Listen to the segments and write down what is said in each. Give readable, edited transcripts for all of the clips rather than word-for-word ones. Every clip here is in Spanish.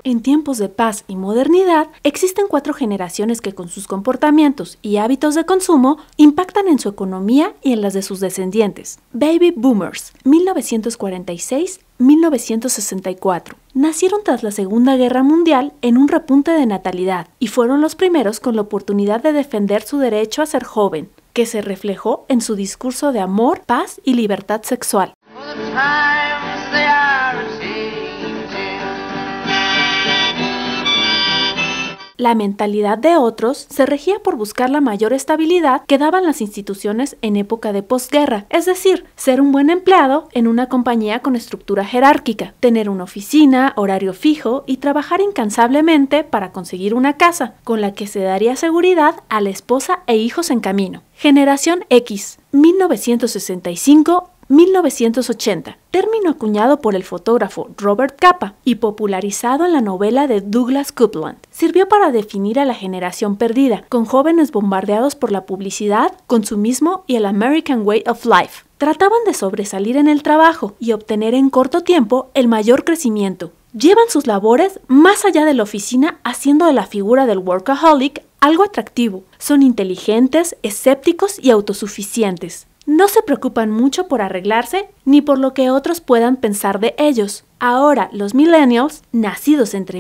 En tiempos de paz y modernidad, existen 4 generaciones que con sus comportamientos y hábitos de consumo impactan en su economía y en las de sus descendientes. Baby Boomers, 1946-1964. Nacieron tras la Segunda Guerra Mundial en un repunte de natalidad y fueron los primeros con la oportunidad de defender su derecho a ser joven, que se reflejó en su discurso de amor, paz y libertad sexual. La mentalidad de otros se regía por buscar la mayor estabilidad que daban las instituciones en época de posguerra, es decir, ser un buen empleado en una compañía con estructura jerárquica, tener una oficina, horario fijo y trabajar incansablemente para conseguir una casa, con la que se daría seguridad a la esposa e hijos en camino. Generación X, 1965-1980, término acuñado por el fotógrafo Robert Capa y popularizado en la novela de Douglas Coupland. Sirvió para definir a la generación perdida, con jóvenes bombardeados por la publicidad, consumismo y el American Way of Life. Trataban de sobresalir en el trabajo y obtener en corto tiempo el mayor crecimiento. Llevan sus labores más allá de la oficina, haciendo de la figura del workaholic algo atractivo. Son inteligentes, escépticos y autosuficientes. No se preocupan mucho por arreglarse ni por lo que otros puedan pensar de ellos. Ahora, los millennials, nacidos entre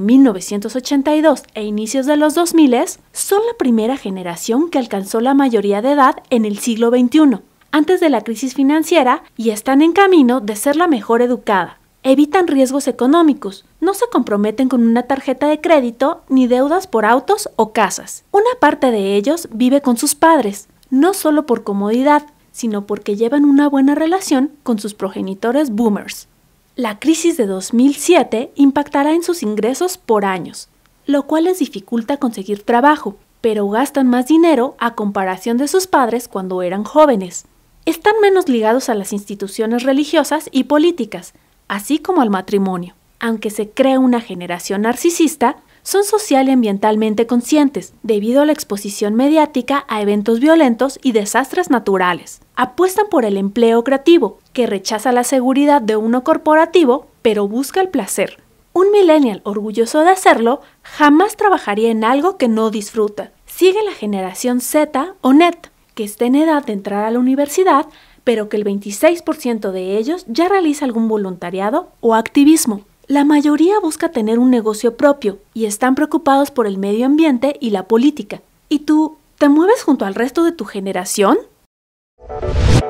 1982 e inicios de los 2000, son la primera generación que alcanzó la mayoría de edad en el siglo XXI, antes de la crisis financiera, y están en camino de ser la mejor educada. Evitan riesgos económicos, no se comprometen con una tarjeta de crédito ni deudas por autos o casas. Una parte de ellos vive con sus padres, no solo por comodidad, sino porque llevan una buena relación con sus progenitores boomers. La crisis de 2007 impactará en sus ingresos por años, lo cual les dificulta conseguir trabajo, pero gastan más dinero a comparación de sus padres cuando eran jóvenes. Están menos ligados a las instituciones religiosas y políticas, así como al matrimonio. Aunque se cree una generación narcisista, son social y ambientalmente conscientes, debido a la exposición mediática a eventos violentos y desastres naturales. Apuestan por el empleo creativo, que rechaza la seguridad de uno corporativo, pero busca el placer. Un millennial orgulloso de hacerlo jamás trabajaría en algo que no disfruta. Sigue la generación Z o NET, que está en edad de entrar a la universidad, pero que el 26% de ellos ya realiza algún voluntariado o activismo. La mayoría busca tener un negocio propio y están preocupados por el medio ambiente y la política. ¿Y tú, te mueves junto al resto de tu generación?